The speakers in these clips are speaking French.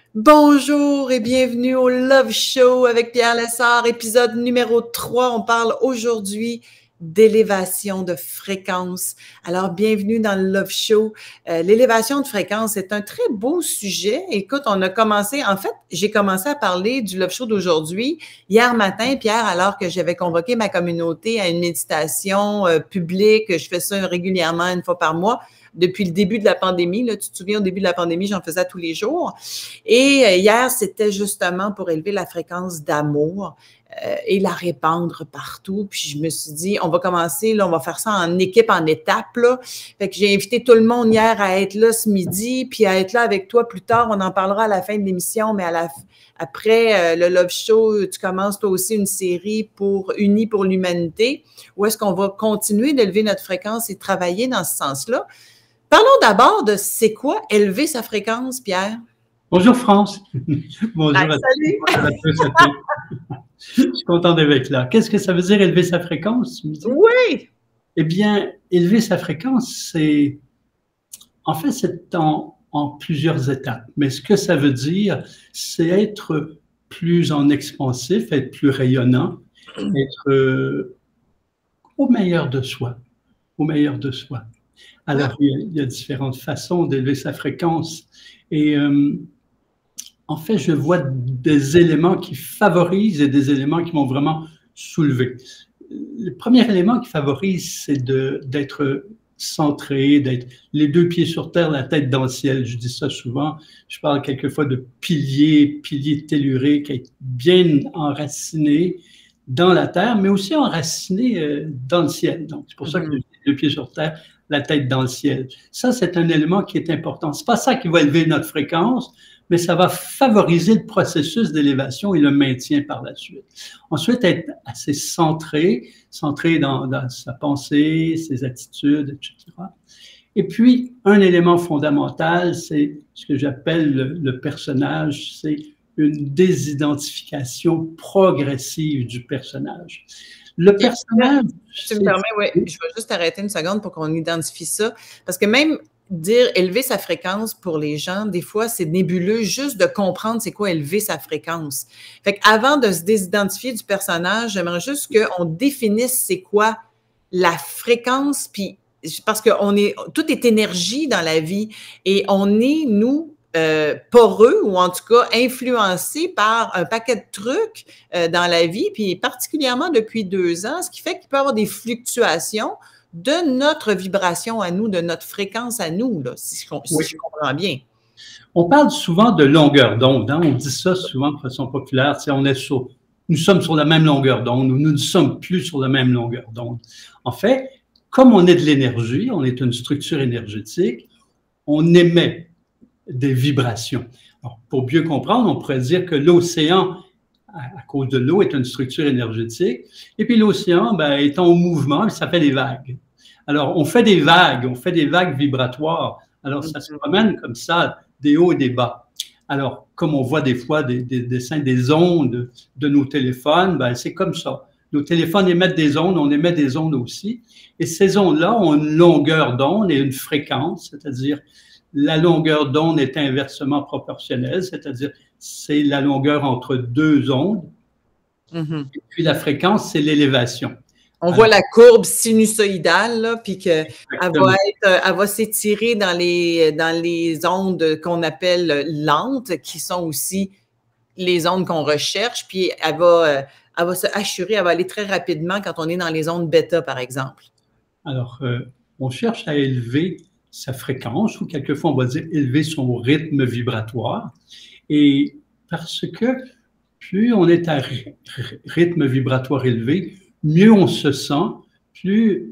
Bonjour et bienvenue au Love Show avec Pierre Lessard, épisode numéro 3. On parle aujourd'hui d'élévation de fréquence. Alors, bienvenue dans le Love Show. L'élévation de fréquence est un très beau sujet. Écoute, j'ai commencé à parler du Love Show d'aujourd'hui hier matin, Pierre, alors que j'avais convoqué ma communauté à une méditation publique. Je fais ça régulièrement, une fois par mois. Depuis le début de la pandémie, là, tu te souviens, au début de la pandémie, j'en faisais tous les jours. Et hier, c'était justement pour élever la fréquence d'amour et la répandre partout. Puis je me suis dit, on va commencer, là, on va faire ça en équipe, en étapes, là. Fait que j'ai invité tout le monde hier à être là ce midi, puis à être là avec toi plus tard. On en parlera à la fin de l'émission, mais après le Love Show, tu commences toi aussi une série pour Unis pour l'humanité, où est-ce qu'on va continuer d'élever notre fréquence et travailler dans ce sens-là. Parlons d'abord de c'est quoi élever sa fréquence, Pierre? Bonjour France. Bonjour salut. À tous. Je suis content d'être là. Qu'est-ce que ça veut dire élever sa fréquence? Oui. Eh bien, élever sa fréquence, c'est en plusieurs étapes. Mais ce que ça veut dire, c'est être plus en expansif, être plus rayonnant, être au meilleur de soi, au meilleur de soi. Alors, il y a différentes façons d'élever sa fréquence. Et en fait, je vois des éléments qui favorisent et des éléments qui m'ont vraiment soulevé. Le premier élément qui favorise, c'est d'être centré, d'être les deux pieds sur terre, la tête dans le ciel. Je dis ça souvent. Je parle quelquefois de piliers telluriques, être bien enraciné dans la terre, mais aussi enraciné dans le ciel. Donc, c'est pour ça que les deux pieds sur terre, la tête dans le ciel. Ça, c'est un élément qui est important. C'est pas ça qui va élever notre fréquence, mais ça va favoriser le processus d'élévation et le maintien par la suite. Ensuite, être assez centré dans sa pensée, ses attitudes, etc. Et puis, un élément fondamental, c'est ce que j'appelle le personnage, c'est une désidentification progressive du personnage. Le personnage... Tu me permets, oui. Je vais juste arrêter une seconde pour qu'on identifie ça. Parce que même dire élever sa fréquence pour les gens, des fois, c'est nébuleux juste de comprendre c'est quoi élever sa fréquence. Fait qu'avant de se désidentifier du personnage, j'aimerais juste qu'on définisse c'est quoi la fréquence, puis parce que tout est énergie dans la vie et on est, nous, poreux ou en tout cas influencés par un paquet de trucs dans la vie, puis particulièrement depuis 2 ans, ce qui fait qu'il peut y avoir des fluctuations de notre vibration à nous, de notre fréquence à nous, là, si je comprends bien. On parle souvent de longueur d'onde, hein? On dit ça souvent de façon populaire, nous sommes sur la même longueur d'onde ou nous ne sommes plus sur la même longueur d'onde. En fait, comme on est de l'énergie, on est une structure énergétique, on émet des vibrations. Alors, pour mieux comprendre, on pourrait dire que l'océan, à cause de l'eau, est une structure énergétique. Et puis l'océan, étant au mouvement, ça fait des vagues. Alors, on fait des vagues vibratoires. Alors, ça se promène comme ça, des hauts et des bas. Alors, comme on voit des fois des dessins des ondes de nos téléphones, c'est comme ça. Nos téléphones émettent des ondes, on émet des ondes aussi. Et ces ondes-là ont une longueur d'onde et une fréquence, c'est-à-dire la longueur d'onde est inversement proportionnelle, c'est-à-dire c'est la longueur entre deux ondes. Et puis la fréquence, c'est l'élévation. On voit la courbe sinusoïdale, là, puis qu'elle va s'étirer dans les ondes qu'on appelle lentes, qui sont aussi les ondes qu'on recherche, puis elle va se assurer, elle va aller très rapidement quand on est dans les ondes bêta, par exemple. Alors, on cherche à élever sa fréquence, ou quelquefois on va dire élever son rythme vibratoire. Et parce que plus on est à rythme vibratoire élevé, mieux on se sent, plus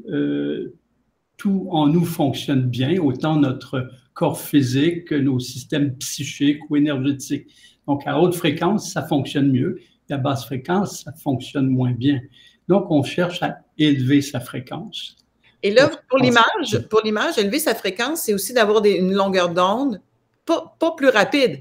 tout en nous fonctionne bien, autant notre corps physique que nos systèmes psychiques ou énergétiques. Donc, à haute fréquence, ça fonctionne mieux. À basse fréquence, ça fonctionne moins bien. Donc, on cherche à élever sa fréquence. Et là, pour l'image, élever sa fréquence, c'est aussi d'avoir une longueur d'onde, pas plus rapide,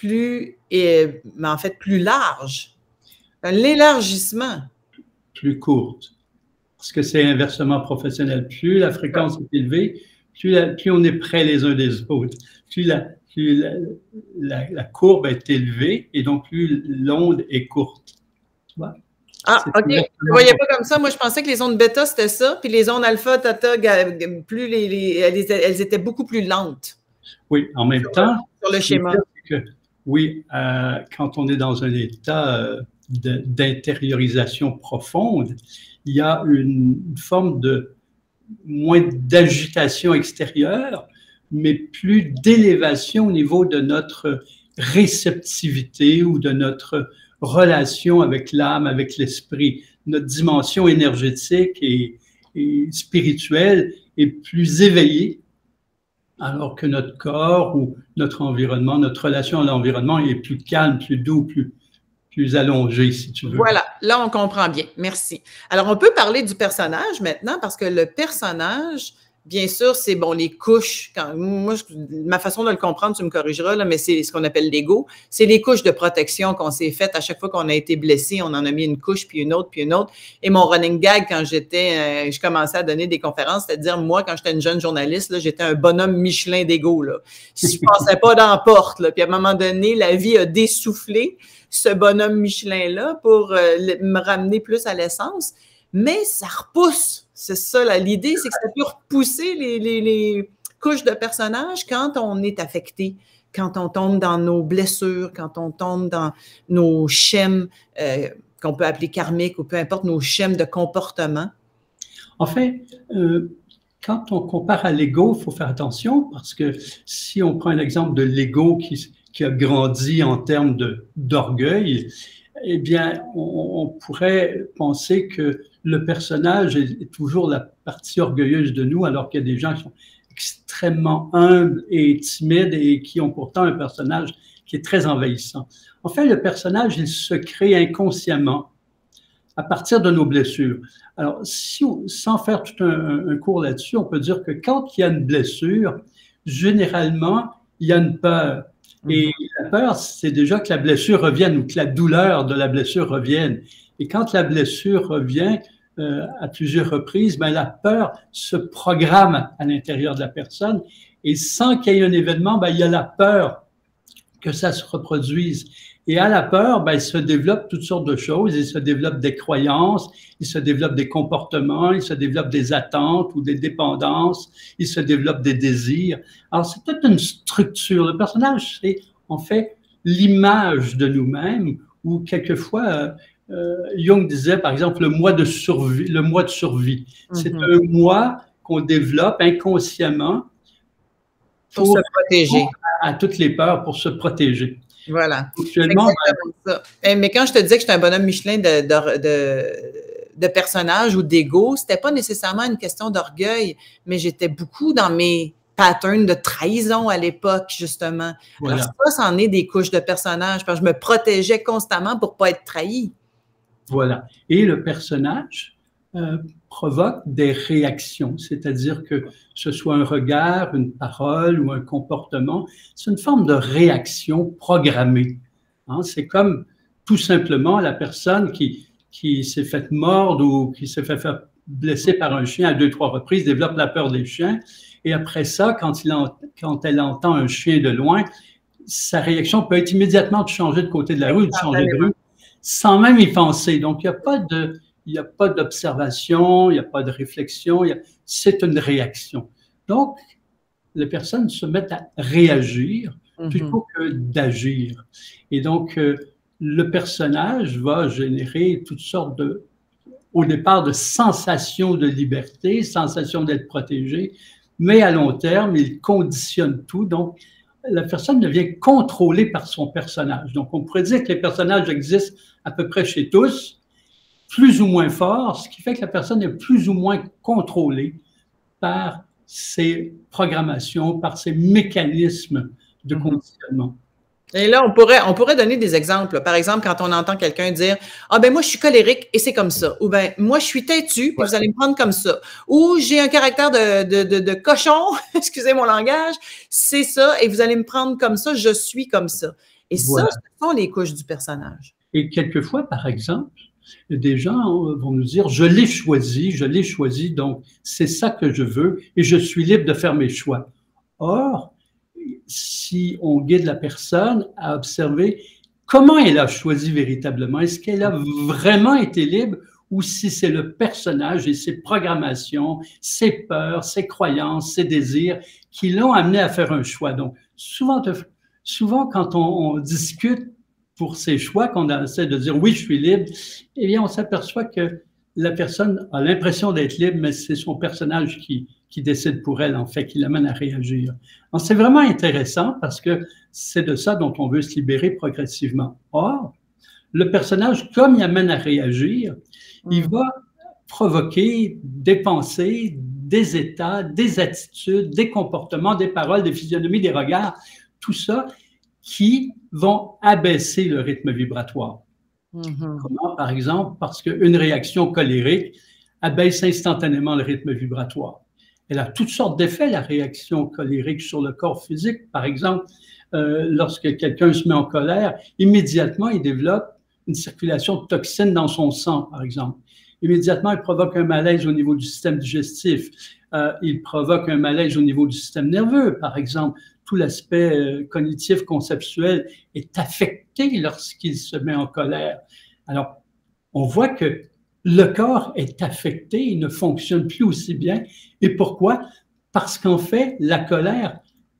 mais en fait plus large. L'élargissement. Plus courte. Parce que c'est inversement professionnel. Plus la fréquence est élevée, plus on est près les uns des autres, plus la courbe est élevée et donc plus l'onde est courte. Tu vois? Ah, OK. Je ne voyais pas comme ça. Moi, je pensais que les ondes bêta, c'était ça. Puis les ondes alpha, theta, plus elles étaient beaucoup plus lentes. Oui, en même temps, sur le schéma. Oui, quand on est dans un état d'intériorisation profonde, il y a une forme de moins d'agitation extérieure, mais plus d'élévation au niveau de notre réceptivité ou de notre relation avec l'âme, avec l'esprit. Notre dimension énergétique et spirituelle est plus éveillée, alors que notre corps ou notre environnement, notre relation à l'environnement est plus calme, plus doux, plus allongé, si tu veux. Voilà, là, on comprend bien. Merci. Alors, on peut parler du personnage maintenant parce que le personnage, bien sûr, c'est bon, les couches. Moi, ma façon de le comprendre, tu me corrigeras, là, mais c'est ce qu'on appelle l'ego. C'est les couches de protection qu'on s'est faites à chaque fois qu'on a été blessé. On en a mis une couche, puis une autre, puis une autre. Et mon running gag, quand je commençais à donner des conférences, c'est-à-dire, moi, quand j'étais une jeune journaliste, là, j'étais un bonhomme Michelin d'ego. Si je ne passais pas dans la porte, là, puis à un moment donné, la vie a dessoufflé ce bonhomme Michelin-là pour me ramener plus à l'essence. Mais ça repousse. C'est ça, l'idée, c'est que ça peut repousser les couches de personnages quand on est affecté, quand on tombe dans nos blessures, quand on tombe dans nos schèmes qu'on peut appeler karmiques ou peu importe, nos schèmes de comportement. En fait, quand on compare à l'ego, il faut faire attention parce que si on prend un exemple de l'ego qui a grandi en termes d'orgueil, eh bien, on pourrait penser que le personnage est toujours la partie orgueilleuse de nous, alors qu'il y a des gens qui sont extrêmement humbles et timides et qui ont pourtant un personnage qui est très envahissant. En fait, le personnage, il se crée inconsciemment à partir de nos blessures. Alors, sans faire tout un cours là-dessus, on peut dire que quand il y a une blessure, généralement, il y a une peur. Et la peur, c'est déjà que la blessure revienne ou que la douleur de la blessure revienne. Et quand la blessure revient à plusieurs reprises, ben, la peur se programme à l'intérieur de la personne. Et sans qu'il y ait un événement, ben, il y a la peur que ça se reproduise. Et à la peur, ben, il se développe toutes sortes de choses. Il se développe des croyances, il se développe des comportements, il se développe des attentes ou des dépendances, il se développe des désirs. Alors, c'est toute une structure. Le personnage, c'est en fait l'image de nous-mêmes, ou quelquefois, Jung disait, par exemple, le moi de survie. Le moi de survie. C'est un moi qu'on développe inconsciemment pour se protéger. À toutes les peurs, pour se protéger. Voilà. Exactement ça. Mais quand je te disais que j'étais un bonhomme Michelin de personnage ou d'ego, c'était pas nécessairement une question d'orgueil, mais j'étais beaucoup dans mes patterns de trahison à l'époque, justement. Voilà. Alors ça en est des couches de personnage, parce que je me protégeais constamment pour pas être trahi. Voilà. Et le personnage provoque des réactions, c'est-à-dire que ce soit un regard, une parole ou un comportement, c'est une forme de réaction programmée. Hein? C'est comme tout simplement la personne qui s'est faite mordre ou qui s'est fait faire blesser par un chien à 2-3 reprises, développe la peur des chiens. Et après ça, quand elle entend un chien de loin, sa réaction peut être immédiatement de changer de côté de la rue, de changer de rue, sans même y penser. Donc, il n'y a pas d'observation, il n'y a pas de réflexion, c'est une réaction. Donc, les personnes se mettent à réagir plutôt que d'agir. Et donc, le personnage va générer toutes sortes au départ, de sensations de liberté, sensations d'être protégé, mais à long terme, il conditionne tout. Donc, la personne devient contrôlée par son personnage. Donc, on pourrait dire que les personnages existent à peu près chez tous, plus ou moins forts, ce qui fait que la personne est plus ou moins contrôlée par ses programmations, par ses mécanismes de conditionnement. Et là, on pourrait donner des exemples. Par exemple, quand on entend quelqu'un dire « Ah ben moi, je suis colérique et c'est comme ça. » Ou « Ben moi, je suis têtu, puis vous allez me prendre comme ça. » Ou « J'ai un caractère de cochon, excusez mon langage, c'est ça, et vous allez me prendre comme ça, je suis comme ça. » Et ça, ce sont les couches du personnage. Et quelquefois, par exemple, Et des gens vont nous dire, je l'ai choisi, donc c'est ça que je veux et je suis libre de faire mes choix. Or, si on guide la personne à observer comment elle a choisi véritablement, est-ce qu'elle a vraiment été libre ou si c'est le personnage et ses programmations, ses peurs, ses croyances, ses désirs qui l'ont amené à faire un choix. Donc, souvent quand on discute pour ses choix, qu'on essaie de dire oui, je suis libre, eh bien, on s'aperçoit que la personne a l'impression d'être libre, mais c'est son personnage qui décide pour elle, en fait, qui l'amène à réagir. Donc, c'est vraiment intéressant parce que c'est de ça dont on veut se libérer progressivement. Or, le personnage, comme il amène à réagir, il va provoquer des pensées, des états, des attitudes, des comportements, des paroles, des physionomies, des regards, tout ça qui vont abaisser le rythme vibratoire. Comment, par exemple? Parce qu'une réaction colérique abaisse instantanément le rythme vibratoire. Elle a toutes sortes d'effets, la réaction colérique sur le corps physique. Par exemple, lorsque quelqu'un se met en colère, immédiatement, il développe une circulation de toxines dans son sang, par exemple. Immédiatement, il provoque un malaise au niveau du système digestif. Il provoque un malaise au niveau du système nerveux, par exemple. Tout l'aspect cognitif, conceptuel est affecté lorsqu'il se met en colère. Alors, on voit que le corps est affecté, il ne fonctionne plus aussi bien. Et pourquoi? Parce qu'en fait, la colère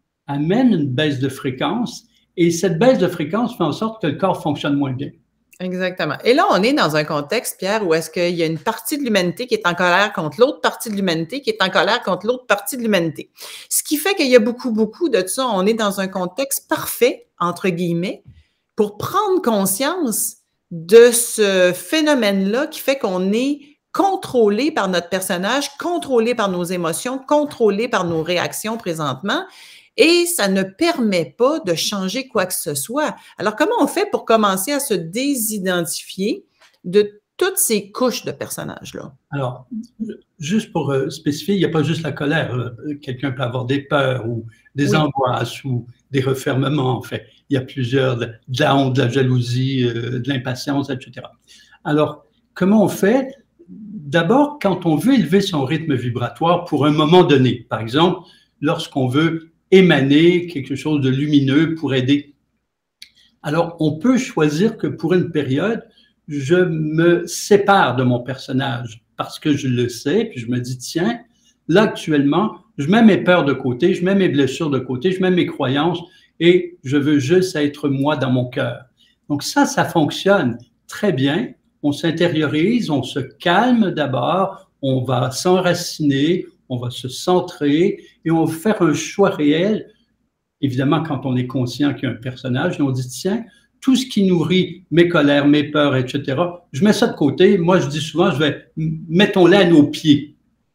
amène une baisse de fréquence et cette baisse de fréquence fait en sorte que le corps fonctionne moins bien. Exactement. Et là, on est dans un contexte, Pierre, où est-ce qu'il y a une partie de l'humanité qui est en colère contre l'autre partie de l'humanité qui est en colère contre l'autre partie de l'humanité. Ce qui fait qu'il y a beaucoup de ça. On est dans un contexte parfait, entre guillemets, pour prendre conscience de ce phénomène-là qui fait qu'on est contrôlé par notre personnage, contrôlé par nos émotions, contrôlé par nos réactions présentement. Et ça ne permet pas de changer quoi que ce soit. Alors, comment on fait pour commencer à se désidentifier de toutes ces couches de personnages-là? Alors, juste pour spécifier, il n'y a pas juste la colère. Quelqu'un peut avoir des peurs ou des angoisses ou des refermements, en fait. Il y a plusieurs, de la honte, de la jalousie, de l'impatience, etc. Alors, comment on fait? D'abord, quand on veut élever son rythme vibratoire pour un moment donné, par exemple, lorsqu'on veut émaner quelque chose de lumineux pour aider. Alors, on peut choisir que pour une période, je me sépare de mon personnage parce que je le sais, puis je me dis, tiens, là, actuellement, je mets mes peurs de côté, je mets mes blessures de côté, je mets mes croyances et je veux juste être moi dans mon cœur. Donc ça fonctionne très bien. On s'intériorise, on se calme d'abord, on va s'enraciner, on va se centrer et on va faire un choix réel. Évidemment, quand on est conscient qu'il y a un personnage, et on dit, tiens, tout ce qui nourrit mes colères, mes peurs, etc., je mets ça de côté. Moi, je dis souvent, mettons-le à nos pieds.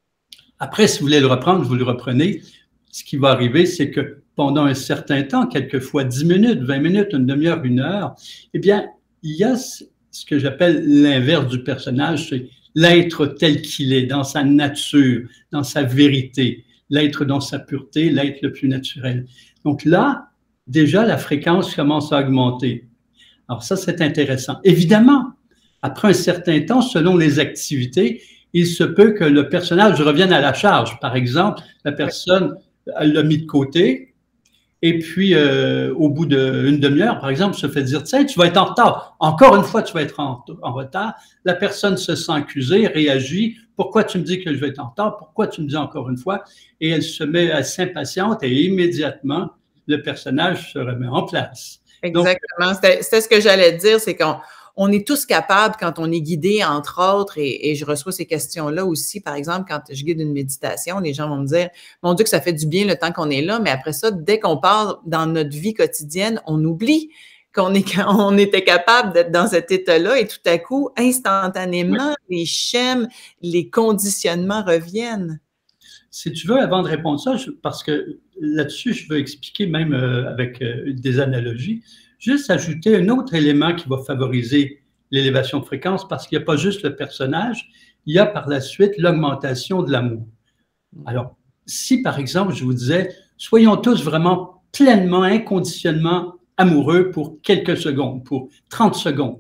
Après, si vous voulez le reprendre, vous le reprenez. Ce qui va arriver, c'est que pendant un certain temps, quelquefois 10 minutes, 20 minutes, une demi-heure, une heure, eh bien, il y a ce que j'appelle l'inverse du personnage, c'est l'être tel qu'il est, dans sa nature, dans sa vérité, l'être dans sa pureté, l'être le plus naturel. Donc là, déjà, la fréquence commence à augmenter. Alors ça, c'est intéressant. Évidemment, après un certain temps, selon les activités, il se peut que le personnage revienne à la charge. Par exemple, la personne l'a mis de côté, et puis, au bout d'une demi-heure, par exemple, se fait dire, tiens, tu vas être en retard. Encore une fois, tu vas être en retard. La personne se sent accusée, réagit. Pourquoi tu me dis que je vais être en retard? Pourquoi tu me dis encore une fois? Et elle se met à s'impatiente et immédiatement, le personnage se remet en place. Exactement. C'était ce que j'allais dire, c'est qu'on est tous capables, quand on est guidé, entre autres, et je reçois ces questions-là aussi, par exemple, quand je guide une méditation, les gens vont me dire, mon Dieu, que ça fait du bien le temps qu'on est là, mais après ça, dès qu'on part dans notre vie quotidienne, on oublie qu'on était capable d'être dans cet état-là et tout à coup, instantanément, les schèmes, les conditionnements reviennent. Si tu veux, avant de répondre ça, parce que là-dessus, je veux expliquer même avec des analogies, juste ajouter un autre élément qui va favoriser l'élévation de fréquence, parce qu'il n'y a pas juste le personnage, il y a par la suite l'augmentation de l'amour. Alors, si par exemple, je vous disais, soyons tous vraiment pleinement, inconditionnellement amoureux pour quelques secondes, pour 30 secondes. Je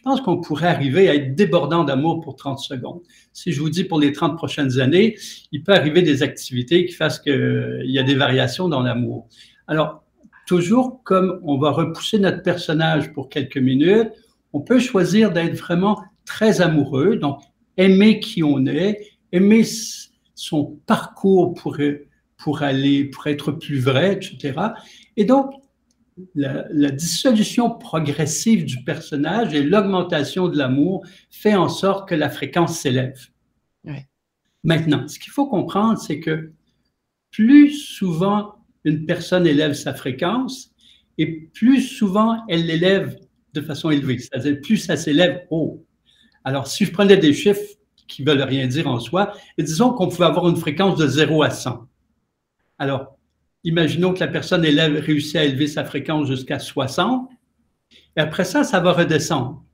pense qu'on pourrait arriver à être débordant d'amour pour 30 secondes. Si je vous dis pour les 30 prochaines années, il peut arriver des activités qui fassent qu'il y a des variations dans l'amour. Alors, toujours comme on va repousser notre personnage pour quelques minutes, on peut choisir d'être vraiment très amoureux, donc aimer qui on est, aimer son parcours pour être plus vrai, etc. Et donc, la dissolution progressive du personnage et l'augmentation de l'amour fait en sorte que la fréquence s'élève. Oui. Maintenant, ce qu'il faut comprendre, c'est que plus souvent une personne élève sa fréquence et plus souvent elle l'élève de façon élevée, c'est-à-dire plus ça s'élève haut. Alors, si je prenais des chiffres qui ne veulent rien dire en soi, et disons qu'on pouvait avoir une fréquence de 0 à 100. Alors, imaginons que la personne réussit à élever sa fréquence jusqu'à 60, et après ça, ça va redescendre.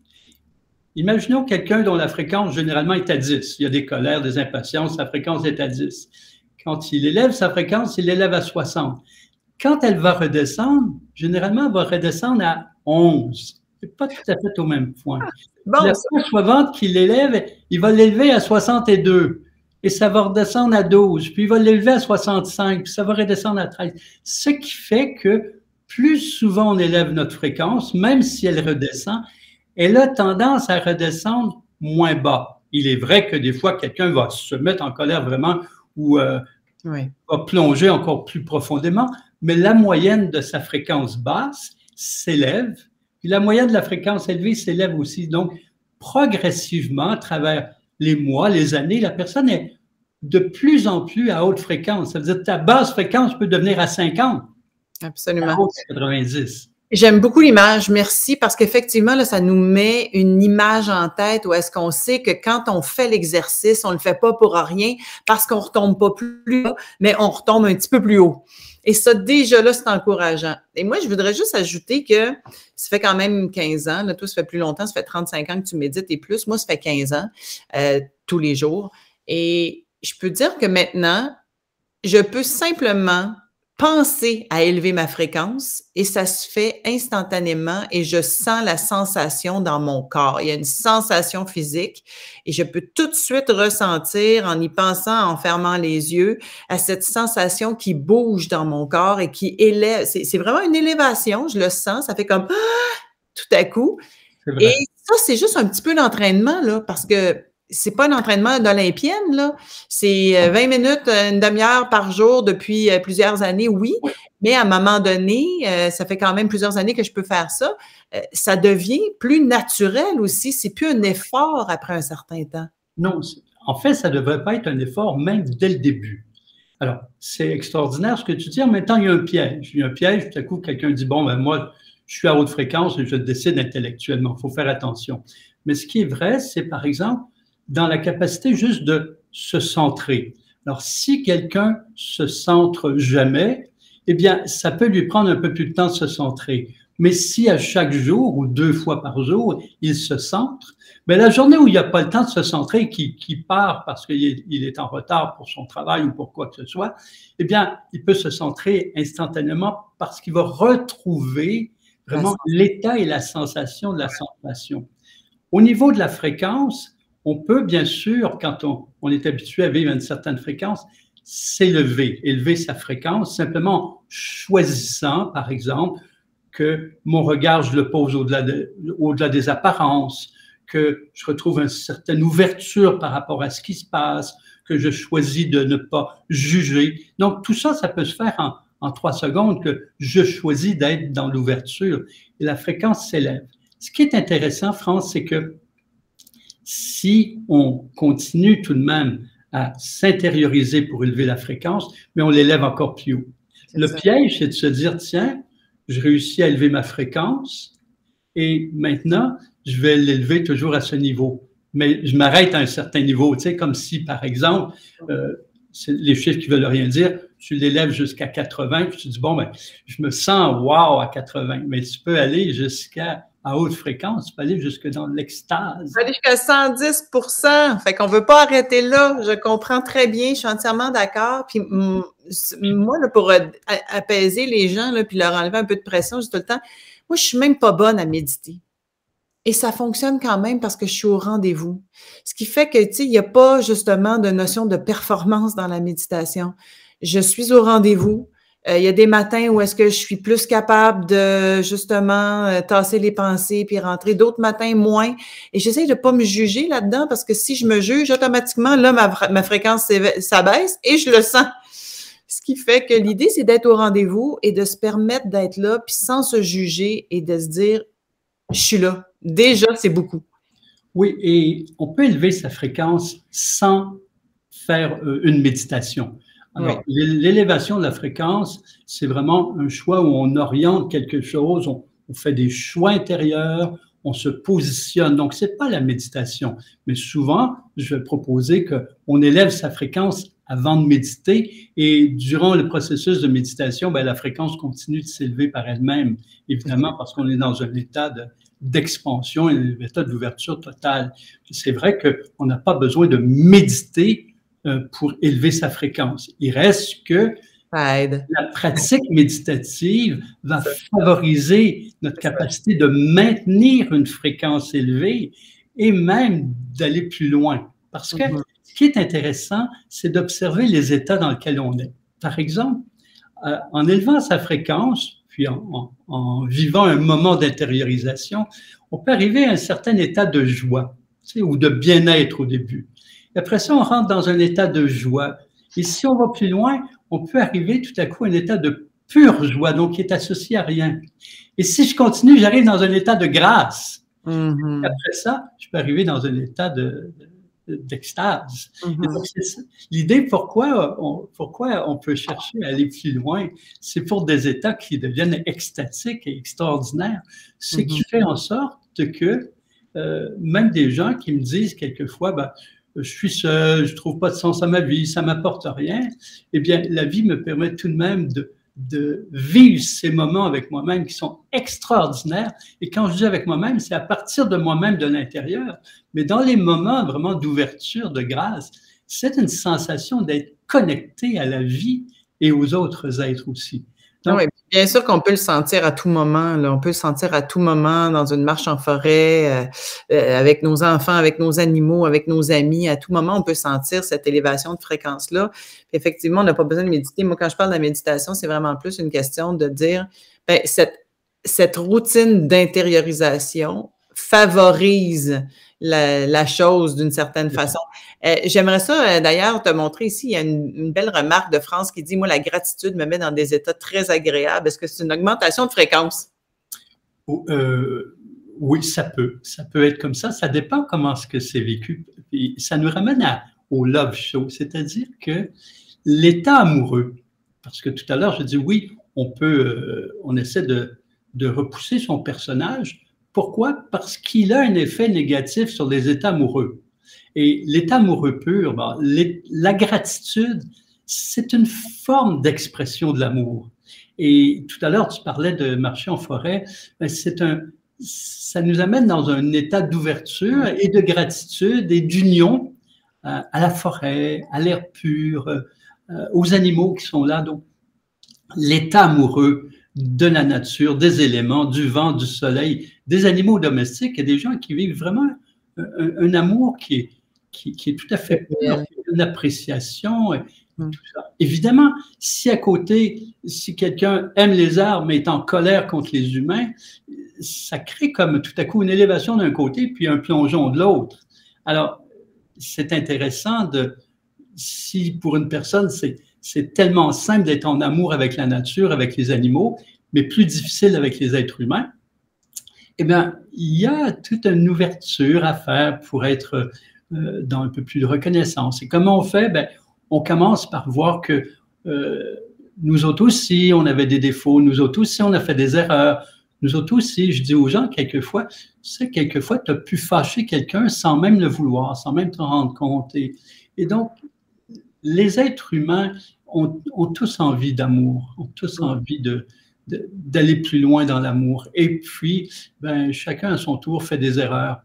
Imaginons quelqu'un dont la fréquence généralement est à 10. Il y a des colères, des impatiences, sa fréquence est à 10. Quand il élève sa fréquence, il l'élève à 60. Quand elle va redescendre, généralement, elle va redescendre à 11. C'est pas tout à fait au même point. Bon, la fois suivante qu'il l'élève, il va l'élever à 62. Et ça va redescendre à 12, puis il va l'élever à 65, puis ça va redescendre à 13. Ce qui fait que plus souvent on élève notre fréquence, même si elle redescend, elle a tendance à redescendre moins bas. Il est vrai que des fois, quelqu'un va se mettre en colère vraiment ou va plonger encore plus profondément, mais la moyenne de sa fréquence basse s'élève, puis la moyenne de la fréquence élevée s'élève aussi. Donc, progressivement, à travers les mois, les années, la personne est de plus en plus à haute fréquence. Ça veut dire que ta basse fréquence peut devenir à 50. Absolument. À haute 90. J'aime beaucoup l'image, merci, parce qu'effectivement, là, ça nous met une image en tête où est-ce qu'on sait que quand on fait l'exercice, on le fait pas pour rien, parce qu'on retombe pas plus bas, mais on retombe un petit peu plus haut. Et ça, déjà là, c'est encourageant. Et moi, je voudrais juste ajouter que ça fait quand même 15 ans, là, toi, ça fait plus longtemps, ça fait 35 ans que tu médites et plus. Moi, ça fait 15 ans, tous les jours. Et je peux dire que maintenant, je peux simplement penser à élever ma fréquence et ça se fait instantanément et je sens la sensation dans mon corps. Il y a une sensation physique et je peux tout de suite ressentir en y pensant, en fermant les yeux, à cette sensation qui bouge dans mon corps et qui élève. C'est vraiment une élévation, je le sens, ça fait comme tout à coup. Et ça, c'est juste un petit peu d'entraînement, là, parce que c'est pas un entraînement d'olympienne, là. C'est 20 minutes, une demi-heure par jour depuis plusieurs années, oui. Mais à un moment donné, ça fait quand même plusieurs années que je peux faire ça. Ça devient plus naturel aussi. C'est plus un effort après un certain temps. Non, en fait, ça ne devrait pas être un effort même dès le début. Alors, c'est extraordinaire ce que tu dis. En même temps, il y a un piège. Il y a un piège, tout à coup, quelqu'un dit, bon, ben moi, je suis à haute fréquence et je décide intellectuellement. Il faut faire attention. Mais ce qui est vrai, c'est par exemple, dans la capacité juste de se centrer. Alors, si quelqu'un se centre jamais, eh bien, ça peut lui prendre un peu plus de temps de se centrer. Mais si à chaque jour ou 2 fois par jour, il se centre, mais la journée où il n'y a pas le temps de se centrer, qui part parce qu'il est en retard pour son travail ou pour quoi que ce soit, eh bien, il peut se centrer instantanément parce qu'il va retrouver vraiment l'état et la sensation de la centration. Au niveau de la fréquence, on peut bien sûr, quand on est habitué à vivre à une certaine fréquence, s'élever, élever sa fréquence, simplement en choisissant, par exemple, que mon regard, je le pose au-delà des apparences, que je retrouve une certaine ouverture par rapport à ce qui se passe, que je choisis de ne pas juger. Donc, tout ça, ça peut se faire en 3 secondes, que je choisis d'être dans l'ouverture et la fréquence s'élève. Ce qui est intéressant, France, c'est que si on continue tout de même à s'intérioriser pour élever la fréquence, mais on l'élève encore plus haut. Le piège, c'est de se dire, tiens, je réussis à élever ma fréquence et maintenant, je vais l'élever toujours à ce niveau. Mais je m'arrête à un certain niveau, tu sais, comme si, par exemple, les chiffres qui veulent rien dire, tu l'élèves jusqu'à 80, puis tu dis, bon, ben, je me sens wow à 80, mais tu peux aller à haute fréquence, tu peux aller jusque dans l'extase. Aller jusqu'à 110%. Fait qu'on ne veut pas arrêter là. Je comprends très bien, je suis entièrement d'accord. Puis moi, là, pour apaiser les gens, là, puis leur enlever un peu de pression, j'ai tout le temps, moi, je ne suis même pas bonne à méditer. Et ça fonctionne quand même parce que je suis au rendez-vous. Ce qui fait que, tu sais, il n'y a pas justement de notion de performance dans la méditation. Je suis au rendez-vous. Il y a des matins où est-ce que je suis plus capable de justement tasser les pensées puis rentrer, d'autres matins moins. Et j'essaie de pas me juger là-dedans parce que si je me juge, automatiquement, là, ma fréquence s'abaisse et je le sens. Ce qui fait que l'idée, c'est d'être au rendez-vous et de se permettre d'être là puis sans se juger et de se dire, je suis là. Déjà, c'est beaucoup. Oui, et on peut élever sa fréquence sans faire une méditation. Alors, l'élévation de la fréquence, c'est vraiment un choix où on oriente quelque chose, on fait des choix intérieurs, on se positionne. Donc, c'est pas la méditation. Mais souvent, je vais proposer qu'on élève sa fréquence avant de méditer et durant le processus de méditation, ben, la fréquence continue de s'élever par elle-même, évidemment, parce qu'on est dans un état d'expansion et un état d'ouverture totale. C'est vrai qu'on n'a pas besoin de méditer pour élever sa fréquence. Il reste que la pratique méditative va favoriser notre capacité de maintenir une fréquence élevée et même d'aller plus loin. Parce que ce qui est intéressant, c'est d'observer les états dans lesquels on est. Par exemple, en élevant sa fréquence, puis en vivant un moment d'intériorisation, on peut arriver à un certain état de joie, tu sais, ou de bien-être au début. Et après ça, on rentre dans un état de joie. Et si on va plus loin, on peut arriver tout à coup à un état de pure joie, donc qui est associé à rien. Et si je continue, j'arrive dans un état de grâce. Et après ça, je peux arriver dans un état d'extase. L'idée, pourquoi on peut chercher à aller plus loin, c'est pour des états qui deviennent extatiques et extraordinaires. Ce qui fait en sorte que même des gens qui me disent quelquefois, ben, je suis seul, je trouve pas de sens à ma vie, ça m'apporte rien, eh bien, la vie me permet tout de même de vivre ces moments avec moi-même qui sont extraordinaires. Et quand je dis avec moi-même, c'est à partir de moi-même de l'intérieur. Mais dans les moments vraiment d'ouverture, de grâce, c'est une sensation d'être connecté à la vie et aux autres êtres aussi. Donc, oui, bien sûr qu'on peut le sentir à tout moment. Là. On peut le sentir à tout moment dans une marche en forêt, avec nos enfants, avec nos animaux, avec nos amis. À tout moment, on peut sentir cette élévation de fréquence-là. Effectivement, on n'a pas besoin de méditer. Moi, quand je parle de la méditation, c'est vraiment plus une question de dire, ben, cette routine d'intériorisation favorise la chose d'une certaine façon. J'aimerais ça, d'ailleurs, te montrer ici, il y a une belle remarque de France qui dit « Moi, la gratitude me met dans des états très agréables. » Est-ce que c'est une augmentation de fréquence? Oui, ça peut être comme ça. Ça dépend comment est-ce que c'est vécu. Et ça nous ramène au love show, c'est-à-dire que l'état amoureux, parce que tout à l'heure, je dis oui, on essaie de repousser son personnage. Pourquoi? Parce qu'il a un effet négatif sur les états amoureux. Et l'état amoureux pur, ben, la gratitude, c'est une forme d'expression de l'amour. Et tout à l'heure, tu parlais de marcher en forêt. Ben, ça nous amène dans un état d'ouverture et de gratitude et d'union à la forêt, à l'air pur, aux animaux qui sont là. Donc, l'état amoureux de la nature, des éléments, du vent, du soleil, des animaux domestiques et des gens qui vivent vraiment un amour qui est tout à fait pur, une appréciation et tout ça. Évidemment, si à côté, si quelqu'un aime les arbres mais est en colère contre les humains, ça crée comme tout à coup une élévation d'un côté puis un plongeon de l'autre. Alors, c'est intéressant si pour une personne, c'est tellement simple d'être en amour avec la nature, avec les animaux, mais plus difficile avec les êtres humains, eh bien, il y a toute une ouverture à faire pour être dans un peu plus de reconnaissance. Et comment on fait? Ben, on commence par voir que nous autres aussi, on avait des défauts, nous autres aussi, on a fait des erreurs, nous autres aussi, je dis aux gens quelquefois, tu sais, quelquefois, tu as pu fâcher quelqu'un sans même le vouloir, sans même te rendre compte. Et donc, les êtres humains ont tous envie d'amour, ont tous envie d'aller plus loin dans l'amour. Et puis, ben, chacun à son tour fait des erreurs,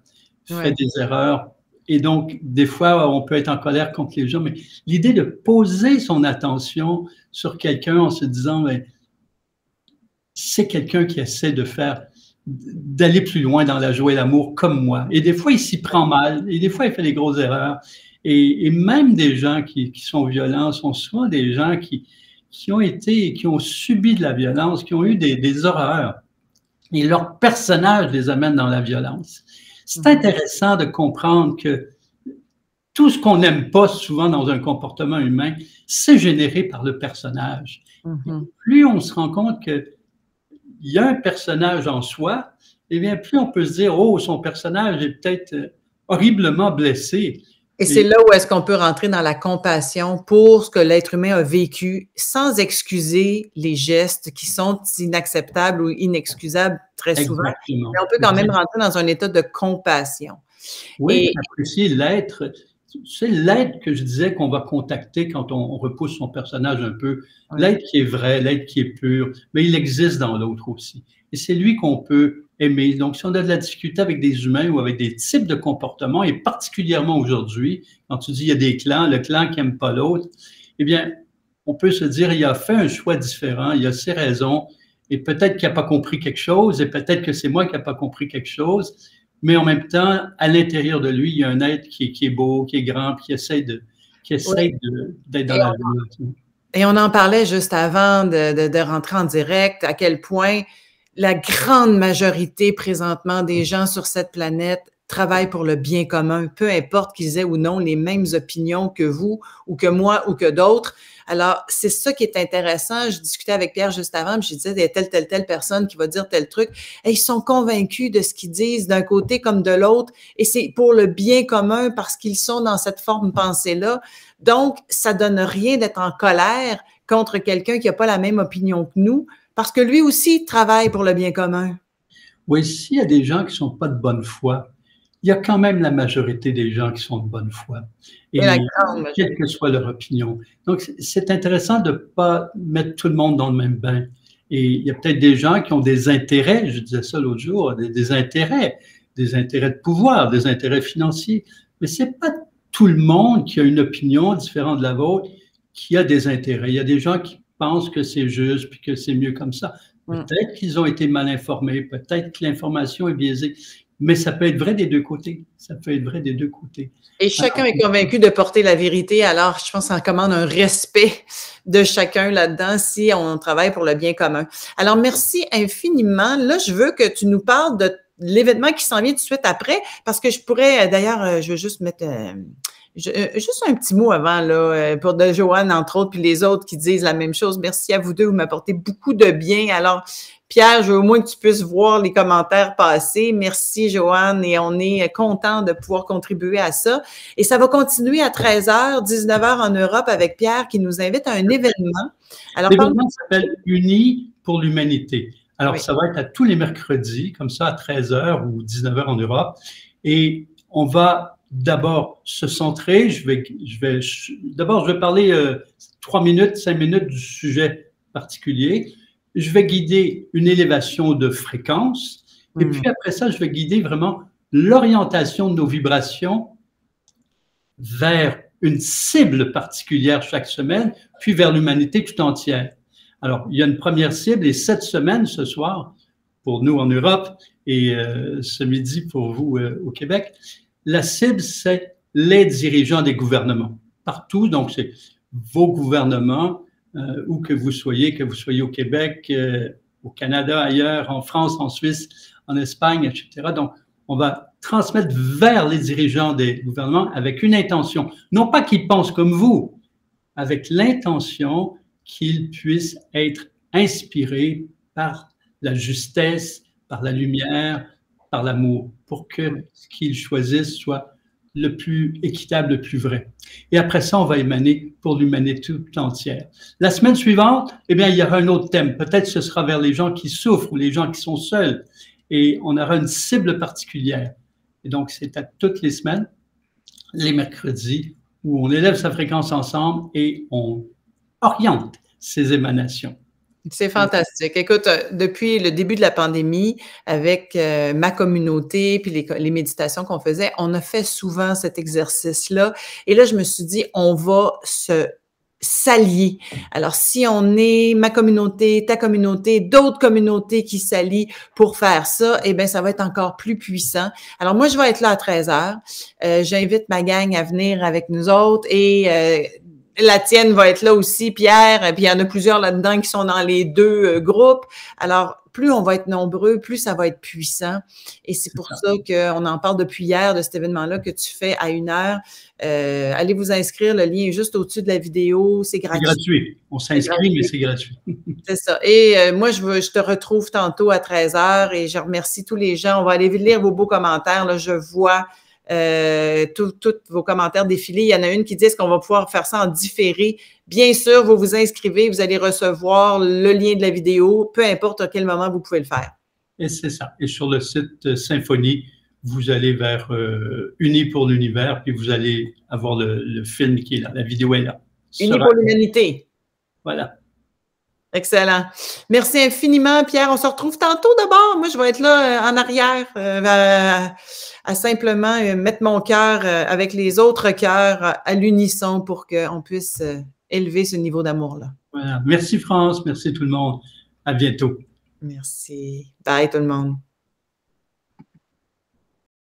Et donc, des fois, on peut être en colère contre les gens, mais l'idée de poser son attention sur quelqu'un en se disant, ben, c'est quelqu'un qui essaie de faire d'aller plus loin dans la joie et l'amour comme moi. Et des fois, il s'y prend mal, et des fois, il fait des grosses erreurs. Et même des gens qui sont violents sont souvent des gens qui ont subi de la violence, qui ont eu des horreurs. Et leur personnage les amène dans la violence. C'est intéressant de comprendre que tout ce qu'on n'aime pas souvent dans un comportement humain, c'est généré par le personnage. Plus on se rend compte qu'il y a un personnage en soi, eh bien, plus on peut se dire, oh, son personnage est peut-être horriblement blessé. Et c'est là où est-ce qu'on peut rentrer dans la compassion pour ce que l'être humain a vécu sans excuser les gestes qui sont inacceptables ou inexcusables très souvent. Exactement. Mais on peut quand même rentrer dans un état de compassion. Oui, apprécier l'être. C'est l'être que je disais qu'on va contacter quand on repousse son personnage un peu. L'être qui est vrai, l'être qui est pur, mais il existe dans l'autre aussi. Et c'est lui qu'on peut aimer. Donc, si on a de la difficulté avec des humains ou avec des types de comportements, et particulièrement aujourd'hui, quand tu dis il y a des clans, le clan qui n'aime pas l'autre, eh bien, on peut se dire il a fait un choix différent, il a ses raisons, et peut-être qu'il n'a pas compris quelque chose, et peut-être que c'est moi qui n'ai pas compris quelque chose. Mais en même temps, à l'intérieur de lui, il y a un être qui est beau, qui est grand, puis qui essaie d'être dans la vie. Et on en parlait juste avant de rentrer en direct, à quel point la grande majorité présentement des gens sur cette planète travaillent pour le bien commun, peu importe qu'ils aient ou non les mêmes opinions que vous ou que moi ou que d'autres. Alors, c'est ça qui est intéressant. Je discutais avec Pierre juste avant, puis je disais, il y a telle personne qui va dire tel truc. Et ils sont convaincus de ce qu'ils disent d'un côté comme de l'autre, et c'est pour le bien commun parce qu'ils sont dans cette forme pensée-là. Donc, ça donne rien d'être en colère contre quelqu'un qui n'a pas la même opinion que nous, parce que lui aussi travaille pour le bien commun. Oui, s'il y a des gens qui ne sont pas de bonne foi, il y a quand même la majorité des gens qui sont de bonne foi, et quelle que soit leur opinion. Donc, c'est intéressant de ne pas mettre tout le monde dans le même bain. Et il y a peut-être des gens qui ont des intérêts, je disais ça l'autre jour, des intérêts de pouvoir, des intérêts financiers, mais ce n'est pas tout le monde qui a une opinion différente de la vôtre qui a des intérêts. Il y a des gens qui pensent que c'est juste puis que c'est mieux comme ça. Peut-être qu'ils ont été mal informés, peut-être que l'information est biaisée. Mais ça peut être vrai des deux côtés. Ça peut être vrai des deux côtés. Et chacun est convaincu de porter la vérité. Alors, je pense que ça commande un respect de chacun là-dedans si on travaille pour le bien commun. Alors, merci infiniment. Là, je veux que tu nous parles de l'événement qui s'en vient tout de suite après, parce que je pourrais, d'ailleurs, je veux juste mettre... juste un petit mot avant, là, pour de Joanne, entre autres, puis les autres qui disent la même chose. Merci à vous deux, vous m'apportez beaucoup de bien. Alors, Pierre, je veux au moins que tu puisses voir les commentaires passer. Merci, Joanne, et on est content de pouvoir contribuer à ça. Et ça va continuer à 13h, 19h en Europe avec Pierre qui nous invite à un événement. L'événement s'appelle Unis pour l'humanité. Alors, ça va être à tous les mercredis, comme ça, à 13h ou 19h en Europe. Et on va d'abord se centrer. D'abord, je vais parler 3 minutes, 5 minutes du sujet particulier. Je vais guider une élévation de fréquence. Et puis après ça, je vais guider vraiment l'orientation de nos vibrations vers une cible particulière chaque semaine, puis vers l'humanité tout entière. Alors, il y a une première cible et cette semaine, ce soir, pour nous en Europe et ce midi pour vous au Québec, la cible, c'est les dirigeants des gouvernements. Partout, donc c'est vos gouvernements, où que vous soyez au Québec, au Canada, ailleurs, en France, en Suisse, en Espagne, etc. Donc, on va transmettre vers les dirigeants des gouvernements avec une intention. Non pas qu'ils pensent comme vous, avec l'intention qu'ils puissent être inspirés par la justesse, par la lumière, par l'amour, pour que ce qu'ils choisissent soit le plus équitable, le plus vrai. Et après ça, on va émaner pour l'humanité tout entière. La semaine suivante, eh bien, il y aura un autre thème. Peut-être ce sera vers les gens qui souffrent ou les gens qui sont seuls. Et on aura une cible particulière. Et donc, c'est à toutes les semaines, les mercredis, où on élève sa fréquence ensemble et on oriente ces émanations. C'est fantastique. Écoute, depuis le début de la pandémie, avec ma communauté puis les méditations qu'on faisait, on a fait souvent cet exercice-là. Et là, je me suis dit, on va s'allier. Alors, si on est ma communauté, ta communauté, d'autres communautés qui s'allient pour faire ça, eh bien, ça va être encore plus puissant. Alors, moi, je vais être là à 13h. J'invite ma gang à venir avec nous autres et la tienne va être là aussi, Pierre. Puis il y en a plusieurs là-dedans qui sont dans les deux groupes. Alors, plus on va être nombreux, plus ça va être puissant. Et c'est pour ça qu'on en parle depuis hier de cet événement-là que tu fais à 1h. Allez vous inscrire, le lien est juste au-dessus de la vidéo, c'est gratuit. C'est gratuit. On s'inscrit, mais c'est gratuit. C'est ça. Et moi, je te retrouve tantôt à 13h et je remercie tous les gens. On va aller lire vos beaux commentaires. Là, je vois tous vos commentaires défiler. Il y en a une qui dit qu'on va pouvoir faire ça en différé. Bien sûr, vous vous inscrivez, vous allez recevoir le lien de la vidéo, peu importe à quel moment vous pouvez le faire. Et c'est ça. Et sur le site Symphonie, vous allez vers Unis pour l'univers, puis vous allez avoir le film qui est là, la vidéo est là. Unis pour l'humanité. Voilà. Excellent. Merci infiniment, Pierre. On se retrouve tantôt d'abord. Moi, je vais être là en arrière à simplement mettre mon cœur avec les autres cœurs à l'unisson pour qu'on puisse élever ce niveau d'amour-là. Voilà. Merci France, merci tout le monde. À bientôt. Merci. Bye tout le monde.